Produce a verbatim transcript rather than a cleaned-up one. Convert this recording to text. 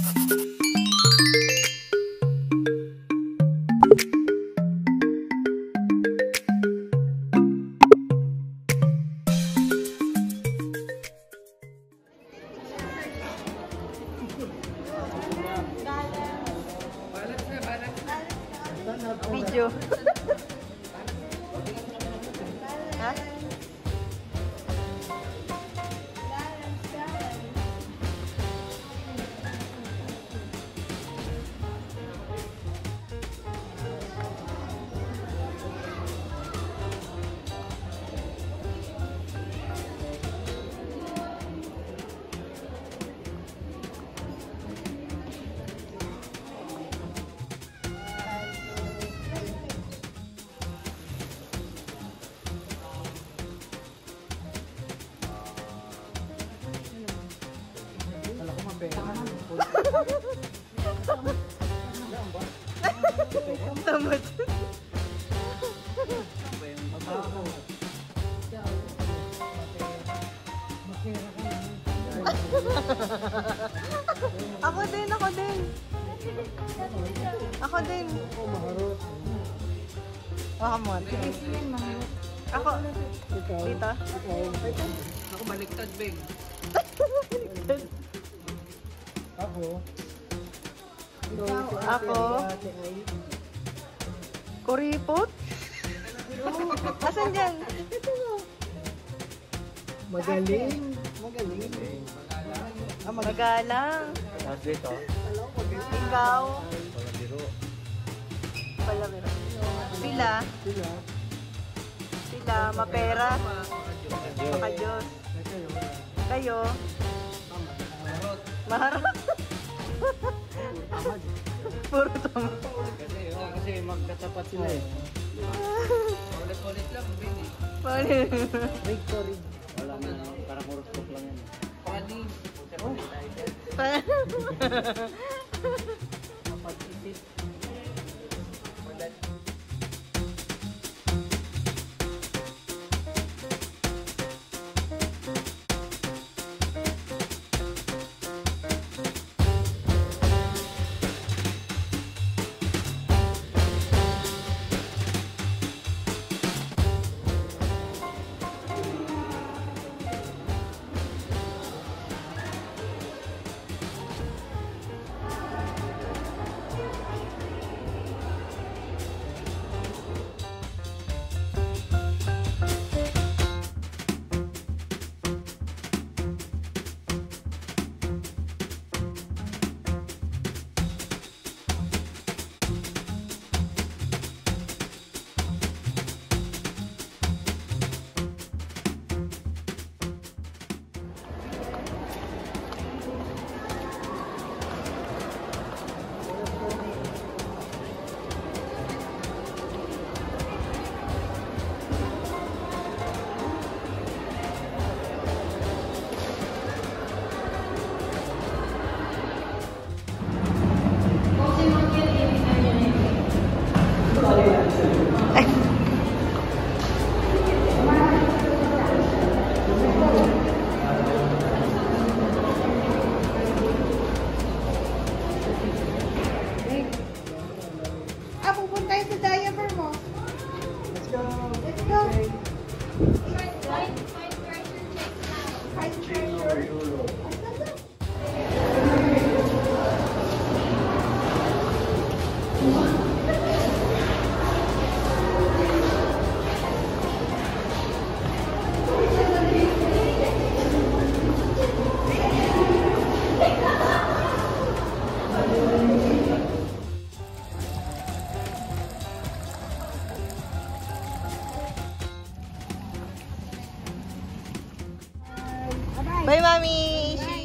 Video. Ha? Tamad. Ako din, ako din. Ako din. Baka mo. Ako. Dito. Ako baliktad, Beng. Ako. Ako. Kuripot? Asan dyan? Magaling. Magaling. Ah, magalang. Tapos dito. Ikaw. Palabiro. Palabiro. Sila. Sila. Sila. Mapera. Makajos. Kayo. Maharap. Puro tama. Kasi, oh, kasi magkatapat sila eh. Ulit-ulit lang, Beng. Paulit. Victory. Wala na, parang horoscope lang yan. Pani. Kapag-isip. Bye, Mami!